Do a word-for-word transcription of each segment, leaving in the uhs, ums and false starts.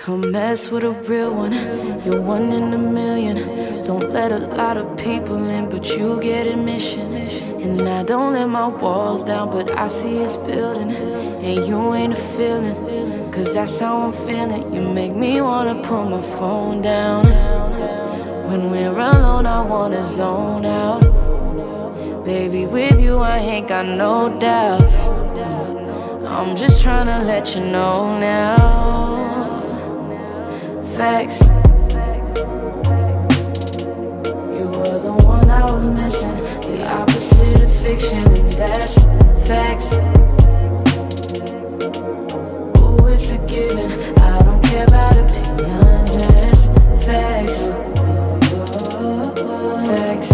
Come mess with a real one, you're one in a million. Don't let a lot of people in, but you get admission. And I don't let my walls down, but I see it's building. And you ain't a feeling, cause that's how I'm feeling. You make me wanna put my phone down. When we're alone, I wanna zone out. Baby, with you, I ain't got no doubts. I'm just tryna let you know now. Facts. You were the one I was missing, the opposite of fiction, and that's facts. Oh, it's a given, I don't care about opinions, that's facts. Facts.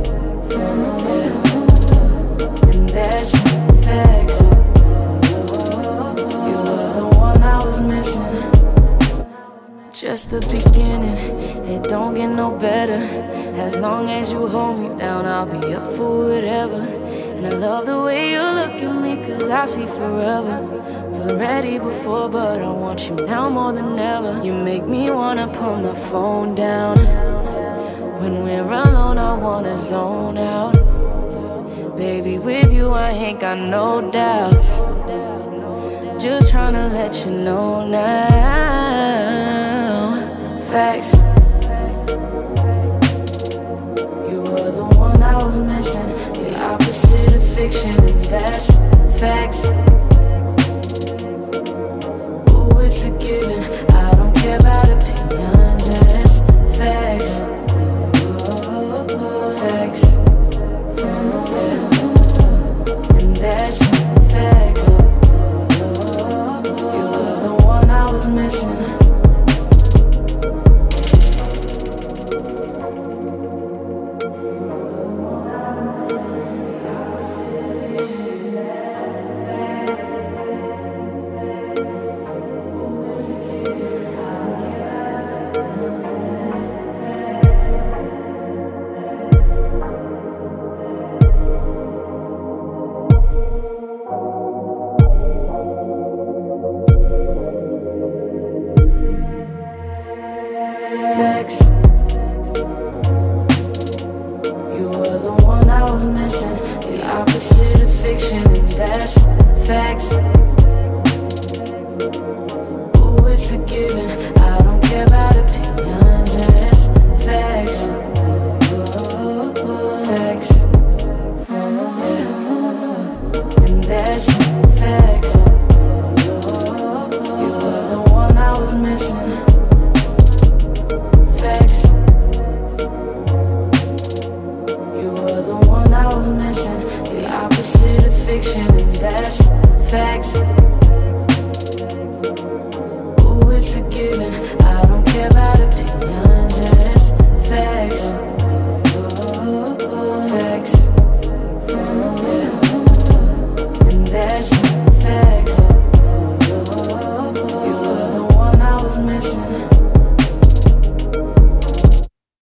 Yeah. And that's facts. You were the one I was missing. Just the beginning, it don't get no better. As long as you hold me down, I'll be up for whatever. And I love the way you look at me, cause I see forever. Wasn't ready before, but I want you now more than ever. You make me wanna put my phone down. When we're alone, I wanna zone out. Baby, with you, I ain't got no doubts. Just tryna let you know now. Facts. You were the one I was missing, the opposite of fiction, and that's facts. Oh, it's a given,